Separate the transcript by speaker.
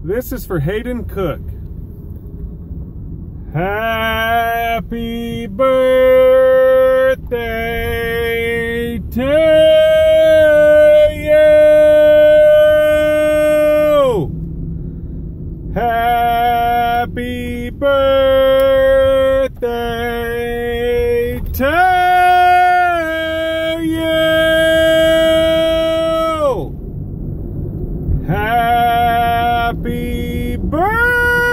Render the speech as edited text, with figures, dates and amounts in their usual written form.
Speaker 1: This is for Hayden Cook. Happy birthday to you. Happy birthday to you. Happy birthday.